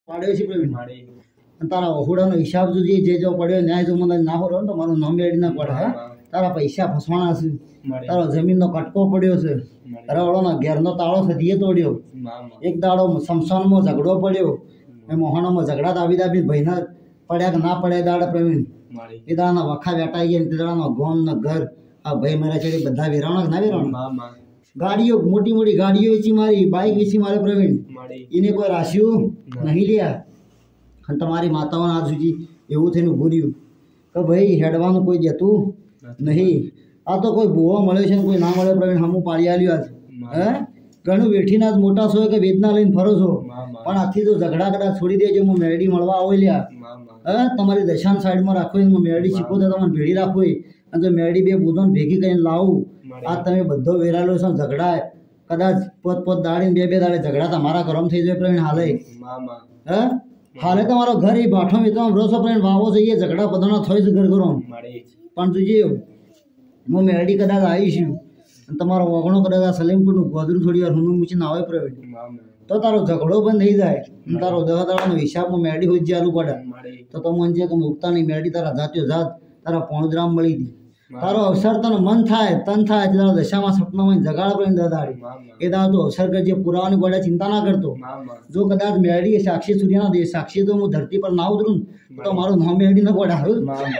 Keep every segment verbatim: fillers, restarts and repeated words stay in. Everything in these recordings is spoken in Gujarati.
પાડ્યો છે પ્રવીણ અને તારા વહુડાનો હિસાબ જો જે જો પડ્યો ન્યાય જો મને ના હોય તો મારું નામ મેળી ના પડે. હા તારા પૈસા ફસવાના છે, તારો જમીનનો કટકો પડ્યો છે, રવળોનો ઘેરનો તાળો સધીએ તોડ્યો, એક દાડો સમસાનમાં ઝઘડો પડ્યો, એ મોહણામાં ઝઘડા દાબી દાબી ભાઈના પડ્યા કે ના પડ્યા દાડા પ્રવીણ એ દાડાના વખા વેટાઈ ગયા તે દાડાનો ગોમ ને ઘર આ ભાઈ મારા છે બધા વેરાણા ના વેરાણા ગાડીઓ મોટી મોટી ગાડીઓ વેચી મારી, બાઇક વેચી મારે પ્રવીણ, એને કોઈ રાખ્યું નહીં લ્યા. અને તમારી માતાઓને આજ સુધી એવું થઈને ઊભું રહ્યું કે ભાઈ હેડવાનું કોઈ જતું નહીં. આ તો કોઈ ભૂવો મળ્યો છે ને કોઈ ના મળે પ્રવીણ હમું પાડી આલ્યું આજ. હે ઘણું વેઠીને આજ મોટા છો કે વેદના લઈને ફરો છો, પણ આથી તો ઝઘડા કદાચ છોડી દેજો. હું મેરડી મળવા આવો લ્યા. હે તમારી દશાન સાઈડમાં રાખો, હું મેરડી શીખો તો તમને ભેડી રાખો, અને જો મેરડી બે બુધોને ભેગી કરીને લાવું. આ તમે બધો વેરાલો છો ઝઘડા કદાચ પોત પોત દાડીને બે બે દાડે ઝઘડા તમારા ગરમ થઈ જાય પ્રવીણ હાલે. હે હાલે તમારો ઘર એ ભાઠો મિત્ર રોસો પ્રવીણ વાવો જઈએ ઝઘડા બધાના થઈ જ ઘર ઘરો. પણ તુજે હું મેરડી કદાચ આવીશું અને તમારો ઓગણો કદાચ સલીમપુરનું ગોદરું થોડી વાર હુનું મૂકીને આવે પ્રવીણ તો તારો ઝઘડો બંધ થઈ જાય અને તારો દહ દાડાનો હિસાબ હું મેરડી હોય ચાલુ પડે તો તો મન છે કે મુકતા નહીં મેરડી તારા જાત્યો જાત તારા પોણદ્રામ મળી હતી. તારો અવસર તને મન થાય તન થાય તારા દશામાં સપનામાં જગાડ પ્રવીણ દાદાડી એ દાદા તું અવસર કરજે, પુરાવાની ગોળે ચિંતા ના કરતો. જો કદાચ મેરડી સાક્ષી સૂર્યના દે સાક્ષી તો હું ધરતી પર ના ઉતરું તો મારું નામ મેરડી ન ગોળા.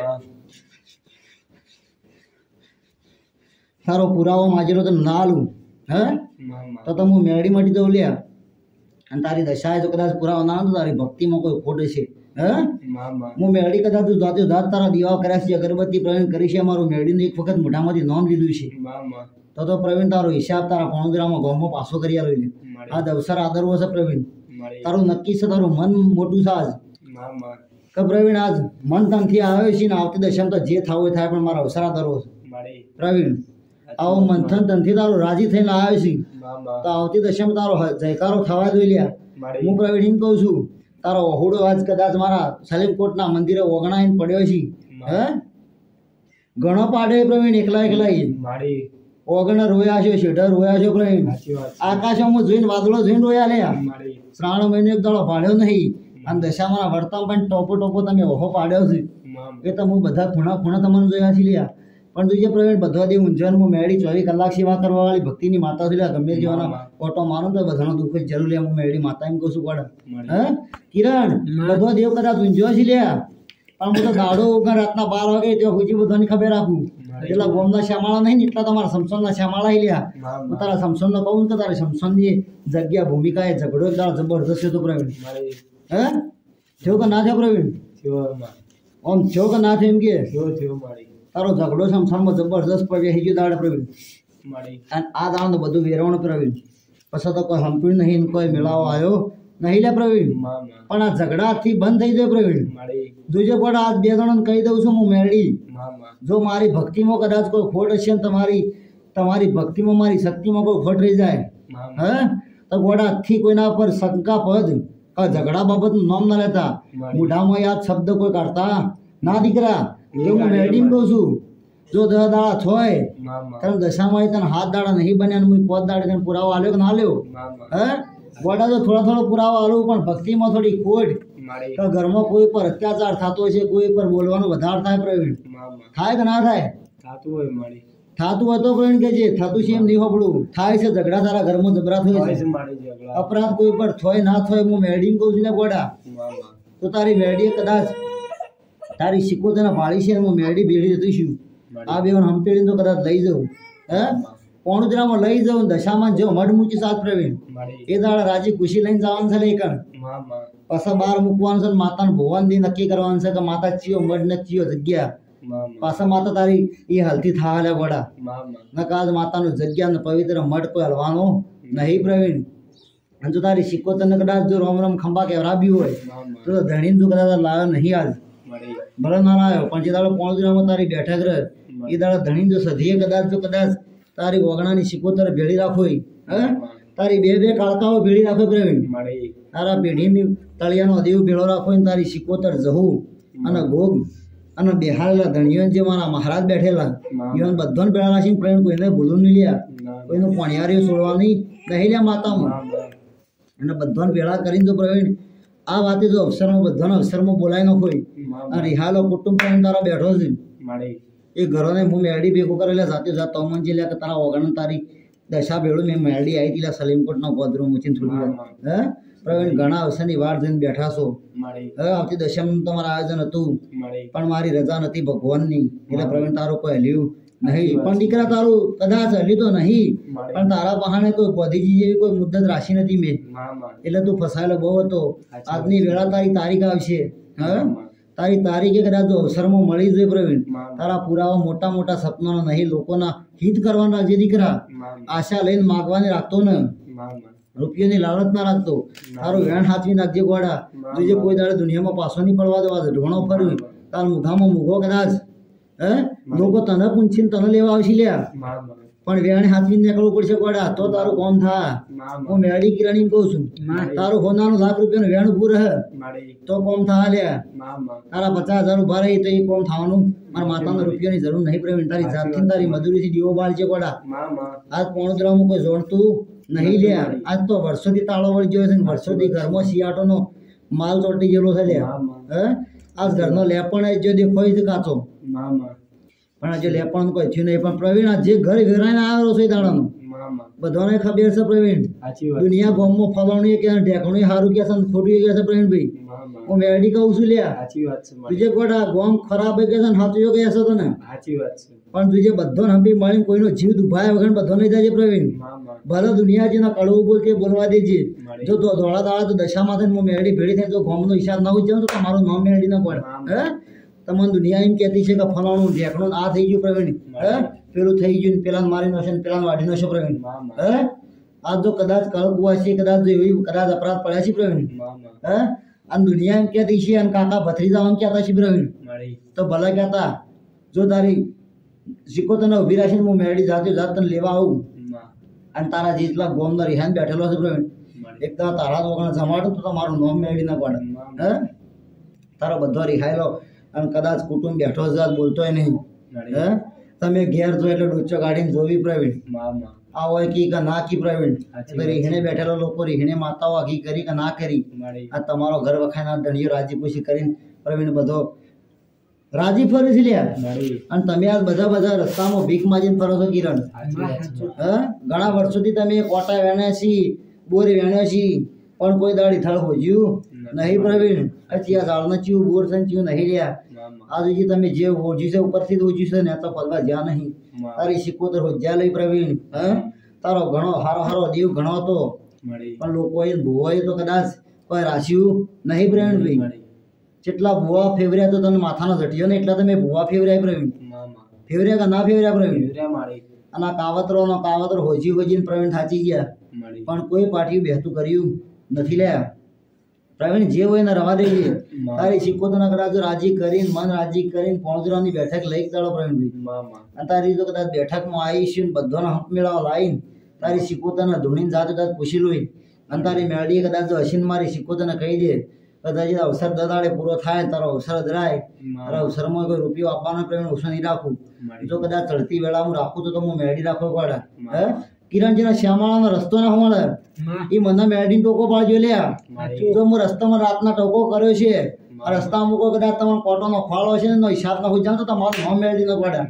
તારો પુરાવો માજેલો તો ના લઉં હે તો તો હું મેરડી મટી દઉં લ્યા. અને તારી દશાએ તો કદાચ પુરાવો ના તો તારી ભક્તિમાં કોઈ ખોટ છે. હે હું મેરડી કદાચ તું જાતે જાત તારા દીવા કર્યા છે, અગરબત્તી પ્રવીણ કરી છે, મારું મેરડીનું એક વખત મોઢામાંથી નોંધ લીધું છે તો તો પ્રવીણ તારો હિસાબ તારા પોણગ્રામમાં ગામમાં પાછો કરી આવ્યો. આ અવસર આદરવો છે પ્રવીણ, તારું નક્કી છે, તારું મન મોટું છે આજ કે પ્રવીણ આજ મન તનથી આવ્યો છે ને આવતી દશામાં તો જે થવું થાય પણ મારો અવસર આદરવો છે પ્રવીણ. આવો મંથન તનથી તારો રાજી થઈને આવ્યો છે તો આવતી દશામાં તારો જયકારો થવા જોઈ લ્યા. હું પ્રવીણ એમ કહું છું તારો વહુડો આજ કદાચ મારા સલીમકોટના મંદિરે ઓગણાઈને પડ્યો છે. હે ઘણો પાડે પ્રવીણ એકલા એકલા ઓગણ રોયા છે, શેઢર રોયા છે પ્રવીણ. આકાશમાં જોઈને વાદળો જોઈને રોયા લ્યા. શ્રાવણ મહિનો એક દાડો પાડ્યો નહીં અને દશામાં વર્તન પણ ટોપો ટોપો તમે ઓહો પાડ્યો છે એ તો હું બધા ખૂણા ખૂણા તમને જોયા છે લ્યા. પણ તું જે પ્રવીણ બધા દે ઊંઝાનમાં મેરડી ચોવીસ કલાક સેવા કરવા વાળી ભક્તિની માતા છે લ્યા. ગમે જેવાના ઓટો મારો તો બધાનો દુઃખ જ જરૂર લ્યા. હું મેરડી માતા એમ કહું છું પડે. હે કિરણ બધો દેવ કદાચ ઊંઝ્યો છે લ્યા પણ હું તો દાડો ઉગા રાતના બાર વાગે ત્યાં હુજી બધાની ખબર રાખું. એટલા ગોમના શ્યામાળા નહીં ને એટલા તમારા સમસોનના શ્યામાળા લ્યા. હું તારા સમસોનનો કહું કે તારા સમસોનની જગ્યા ભૂમિકા એ ઝઘડો એકદમ જબરદસ્ત હતો પ્રવીણ. હે થયો કે ના થયો પ્રવીણ? ઓમ થયો કે ના થયો એમ કે તારો ઝઘડો સમસાનમાં જબરદસ્ત પડે ગયો દાડે પ્રવીણ. અને આ દાડો બધું વેરવણ પ્રવીણ પછી તો કોઈ હંપી નહીં કોઈ મેળાવો આવ્યો નહીં લે પ્રવીણ. પણ આ ઝઘડાથી બંધ થઈ જાય પ્રવીણ. જોજો પણ આજ બે જણાને કહી દઉં છું હું મેરડી જો મારી ભક્તિમાં કદાચ કોઈ ખોટ હશે ને તમારી તમારી ભક્તિમાં મારી શક્તિમાં કોઈ ખોટ રહી જાય હે તો ગોડાથી કોઈના પર શંકા પદ ઝઘડા બાબતનું નામ ના લેતા, મોઢામાં યાદ શબ્દ કોઈ કાઢતા ના દીકરા. જો હું મેરડી કહું છું જો દસ દાડા થોય તને દશામાં તને હાથ દાડા નહીં બન્યા હું પોત દાડે તને પુરાવો આલ્યો કે ના આલ્યો? હે ગોડા તો થોડા થોડો પુરાવો આલું પણ ભક્તિમાં થોડી ખોટ કે ઘરમાં કોઈ પર અત્યાચાર થતો છે, કોઈ પર બોલવાનું વધારે થાય પ્રવીણ. થાય કે ના થાય? થતું હોય મારી થતું હોય તો પ્રવીણ કે જે થતું છે એમ નહીં હોબળું થાય છે. ઝઘડા તારા ઘરમાં જબરા થાય છે, અપરાધ કોઈ પર થોય ના થોય હું મેરડી કહું છું ને ગોડા તો તારી મેરડીએ કદાચ તારી સિકોતેને ભાળી છે હું મેરડી ભેળી જતી છું. આ બે હંપેડીને તો કદાચ લઈ જાઉં હે પોણુજરામાં લઈ જાઉં દશામાં જો મઢ મૂકી સાત પ્રવીણ એ દાડા રાજી ખુશી લઈને જવાનું છે નહીં કણ પાછા બહાર મૂકવાનું છે. માતાને ભગવાન દી નક્કી કરવાનું છે કે માતા ચિયો મઢ ને ચિયો જગ્યા પાછા માતા તારી એ હલતી થા લે ગોડા નકા માતાનું જગ્યા ને પવિત્ર મઢ કોઈ હલવાનો નહીં પ્રવીણ. અને જો તારી સિકોતરને કદાચ જો રોમ રોમ ખંભા કેવરાબ્યું હોય તો ધણીને જો કદાચ લાવ્યો નહીં આજ ભલે ના આવ્યો પણ જે દાડો પોણુજરામાં તારી બેઠક રહે એ દાડા ધણી જો સધીએ કદાચ જો કદાચ તારી ઓગણાની સિકોતર ભેળી રાખો હે તારી બે બે કાળકાઓ ભેળી રાખો પ્રવીણ. તારા પેઢીની તળિયાનો દેવ ભેળો રાખો ને તારી સિકોતર જહું અને ભોગ અને બેહાડેલા ધણીઓ જે મારા મહારાજ બેઠેલા ઈવન બધાને ભેળા રાખીને પ્રવીણ કોઈને ભૂલું નહીં લ્યા. કોઈનું પોણિયારીઓ છોડવાની નહીં લ્યા માતામાં અને બધાને ભેળા કરીને તો પ્રવીણ આ વાતે જો અવસરમાં બધાના અવસરમાં બોલાય ન હોય અને રિહાલો કુટુંબ પણ તારો બેઠો છે એ ઘરોને હું મેરડી ભેગો કરેલા જાતે જાત તો મન જે તારા ઓગણ તારી દશા ભેળું મેં મેરડી આવી હતી સલીમકોટના ગોદરું મૂકીને થોડી વાર હે પ્રવીણ ઘણા અવસરની વાર જઈને બેઠા છો હવે આવતી દશામાં તમારું આયોજન હતું પણ મારી રજા નથી ભગવાનની એટલે પ્રવીણ તારું કોઈ હલ્યું નહીં પણ દીકરા તારું કદાચ હલ્યું તો નહીં પણ તારા બહાને કોઈ બોધીજી જેવી કોઈ મુદ્દત રાશી નથી મેં એટલે તું ફસાયેલો બહુ હતો આજની વેળા તારી તારીખ આવશે હે તારી તારીખે કદાચ જો અવસરમાં મળી જોઈએ પ્રવીણ તારા પુરાવા મોટા મોટા સપનાના નહીં લોકોના હિત કરવાના રાખજે દીકરા આશા લઈને માગવાની રાખતો ને રૂપિયાની લાલચ ના રાખતો તારું વેણ હાથવી નાખજે ગોડા જોજે કોઈ દાડે દુનિયામાં પાછો નહીં પડવા દેવા ઢોણો ફરવી તાર મુખામાં મુગો કદાચ હે લોકો તને પૂછીને તને લેવા આવશે લ્યા પણ વેણ હાથવી નીકળવું પડશે ગોડા તો તારું કોમ થા હું મેળી કિરાણી કહું છું તારું હોનાનું લાખ રૂપિયાનું વેણ ઉભું રહે તો કોમ થા લ્યા તારા પચાસ હજાર ઉભા રહી તો એ કોમ થવાનું મારા માતાના રૂપિયાની જરૂર નહીં પ્રવીણ તારી જાતથી તારી મજૂરીથી દીવો બાળજે ગોડા આજ પોણોદરામાં કોઈ જોડતું નહીં લ્યા આજ તો વર્ષોથી તાળો વળી ગયો છે વર્ષોથી ઘરમાં શિયાળોનો માલ ચોટી ગયેલો છે લ્યા હે આજ ઘરનો લેપણ જો દેખોય છે કાચો પણ આજે લેપણ કોઈ થયું નહીં પણ પ્રવીણ જે ઘર ઘરાઈને આવ્યો છે દાડાનો બધાને ખબર છે પ્રવીણ દુનિયા ગામમાં ફલાણું કે ઢેકણું સારું કે છે ખોટું કે છે પ્રવીણભાઈ હું મેરડી કહું છું લ્યા તુજે ગોડા ગામ ખરાબ કે છે ને સાચું કે છે તને પણ તુજે બધો હંપી મળીને કોઈનો જીવ દુભાય વગર બધો નહીં જાય પ્રવીણ ભલે દુનિયા જેના કડવું બોલ કે બોલવા દેજે જો તો ધોળા દાડા તો દશામાં થઈને હું મેરડી ભેળી થાય તો ગામનો હિસાબ ના હોય તો તમારું નામ મેરડી ના પડે હે તમને દુનિયા એમ કહેતી છે કે ફલાણું ઢેકણું આ થઈ ગયું પ્રવીણ હે પેલું થઈ ગયું પેલા મારી નશે પેલા વાઢી નશે પ્રવીણ હે આ જો કદાચ કળકુવા છે કદાચ જો એવી કદાચ અપરાધ પડ્યા છે પ્રવીણ હે અને દુનિયા એમ કહેતી છે અને કાકા ભત્રીજા એમ કહેતા છે પ્રવીણ તો ભલા કહેતા જો તારી શીખો તને ઉભી રાખીને હું મેરડી જાતે જાત તને લેવા આવું અને તારા જેટલા ગોમનો રિહાન બેઠેલો છે પ્રવીણ એક તો તારા વગર જમાડું તો મારું નામ મેળવી ના પડે હે તારો બધો રિહાયેલો અને કદાચ કુટુંબ બેઠો જ બોલતોય નહીં હે તમે ઘેર જો એટલે ડૂચો કાઢીને જોવી પ્રવીણ આ હોય કી કે ના કી પ્રવીણ એટલે રીહણે બેઠેલો લોકો રીહણે માતાઓ આખી કરી કે ના કરી આ તમારો ઘર વખાના ધણીઓ રાજી ખુશી કરીને પ્રવીણ બધો રાજી ફરી છે લ્યા અને તમે આ બધા બધા રસ્તામાં ભીખ માજીને ફરો છો કિરણ હે ઘણા વર્ષોથી તમે કોટા વેણ્યા છી બોર વેણ્યા છી પણ કોઈ દાડી થળ હોજ્યું નહીં પ્રવીણ અચી આ ઝાડના ચીવું બોર છે ચીવું નહીં લ્યા આ જે તમે જે હોજ્યું છે ઉપરથી જ હોજ્યું છે ને તો ફરવા જ્યાં નહીં તારી સિકોતર હોજ્યા લઈ પ્રવીણ હે તારો ઘણો હારો હારો દેવ ઘણો હતો પણ લોકો એ ભોવાય તો કદાચ કોઈ રાખ્યું નહીં પ્રવીણ ભાઈ જેટલા ભૂવા ફેવર્યા તો તને માથાનો ઝટિયો ને એટલા તમે ભૂવા ફેવર્યા પ્રવીણ ફેવર્યા કે ના ફેવર્યા પ્રવીણ અને આ કાવતરો નો કાવતરો હોજી હોજીને પ્રવીણ થાચી ગયા પણ કોઈ પાટિયું બેહતું કર્યું નથી લ્યા પ્રવીણ જે હોય ને રવા દેજે તારી સિકોતરના કદાચ રાજી કરીને મન રાજી કરીને પોણજરાની બેઠક લઈ દાડો પ્રવીણભાઈ અને તારી જો કદાચ બેઠકમાં આવીશું ને બધાનો હક મેળવવા લાવીને તારી સિકોતરના ધૂણીને જાતે કદાચ પૂછી લોઈ અને તારી મેળડીએ કદાચ જો હસીને મારી સિકોતરને કહી દે કદાચ અવસર દદાડે પૂરો થાય તારો અવસર દરાય તારા અવસરમાં કોઈ રૂપિયો આપવાનો પ્રવીણ ઓછો નહીં રાખું જો કદાચ ચડતી વેળા હું રાખું તો હું મેળડી રાખવો પડે હે કિરણજીના શ્યામાળાનો રસ્તો ના મળે એ મને મેળડીને ટોકો પાડજો લ્યા જો હું રસ્તામાં રાતના ટોકો કર્યો છે આ રસ્તામાં કોઈ કદાચ તમારો કોટોનો ફાળો છે ને હિસાબ ના હોય જાવ તો તમારું નામ મેળડી ન પડે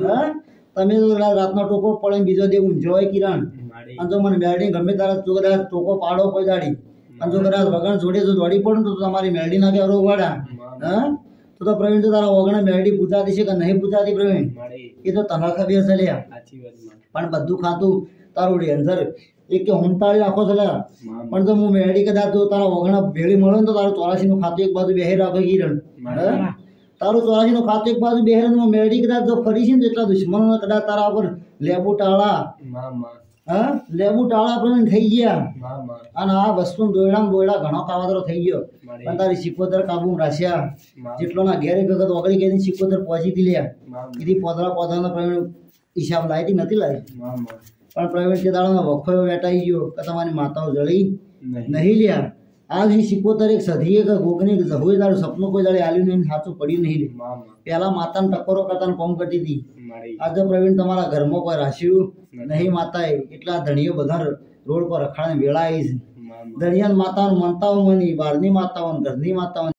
તમે તો રાતનો ટોકો પડે બીજો દે ઊંઝો કિરણ અને જો મને મેળડી ગમે તારા તું કદાચ ટોકો પાડો કોઈ દાડી અને જો કદાચ વગણ જોડે જો દોડી પડે તો તમારી મેળડી ના કે વાડા હા તો તો પ્રવીણ તો તારા વગણ મેળડી પૂછાતી છે કે નહીં પૂછાતી પ્રવીણ એ તો તને ખબર છે લ્યા પણ બધું ખાતું તારું ડેન્જર એક કે હુંતાળી રાખો છે લ્યા પણ તો હું મેળડી કદાચ તો તારા વગણ ભેળી મળે ને તો તારું ચોરાસી નું ખાતું એક બાજુ બેહી રાખે કિરણ તારું ચોરાસી નું ખાતું એક બાજુ બેહે ને મેળડી કદાચ જો ફરી છે ને એટલા દુશ્મનો કદાચ તારા ઉપર લેબુ ટાળા હા લેબુ ટાળા પણ થઈ ગયા અને આ વસ્તુ દોયડા દોયડા ઘણો કાવતરો થઈ ગયો પણ તારી સિકોતર કાબુ રાખ્યા જેટલો ના ઘેરે ગગત ઓગળી ગઈ સિકોતર પહોંચી હતી લ્યા કીધી પોતરા પોતાનો પ્રવીણ હિસાબ લાવી નથી લાવી પણ પ્રવીણ તે દાડાનો વખો વેટાઈ ગયો કે તમારી માતાઓ જળી નહીં લ્યા આ જે સિકોતર એક સધી કે ગોગની જહોય તારું સપનું કોઈ દાડે આલ્યું નહીં સાચું પડ્યું નહીં પેલા માતાને ટકોરો કરતા કોમ કરતી હતી આજે પ્રવીણ તમારા ઘરમાં કોઈ રાખ્યું નહીં માતાએ એટલા ધણીઓ બધા રોડ પર રખાડે વેળા આવી છે દરિયાની માતાઓ મનતાઓ મની બહારની માતાઓ ઘરની માતાઓ